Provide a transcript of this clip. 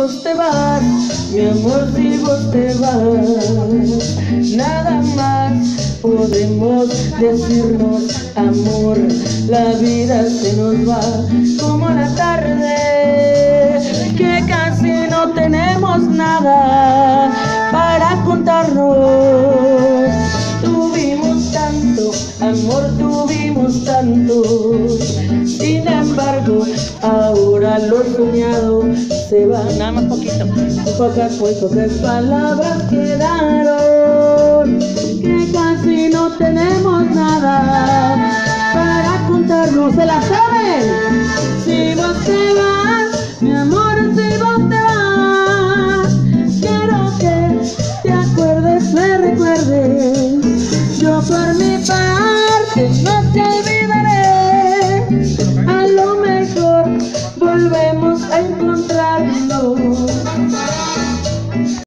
vos te vas, mi amor, si vos te vas, nada más podemos decirnos amor. La vida se nos va como la tarde, que casi no tenemos nada para contarnos. Tuvimos tanto, amor, tuvimos tanto. Sin embargo, ahora lo soñado se va. Nada más poquito. Pocas palabras quedaron, que casi no tenemos nada para contarnos. ¿Se la saben? Si vos te vas, mi amor, si vos te vas, quiero que te acuerdes, me recuerdes. Yo por mi parte no te olvidaré. A lo mejor volvemos a encontrarnos.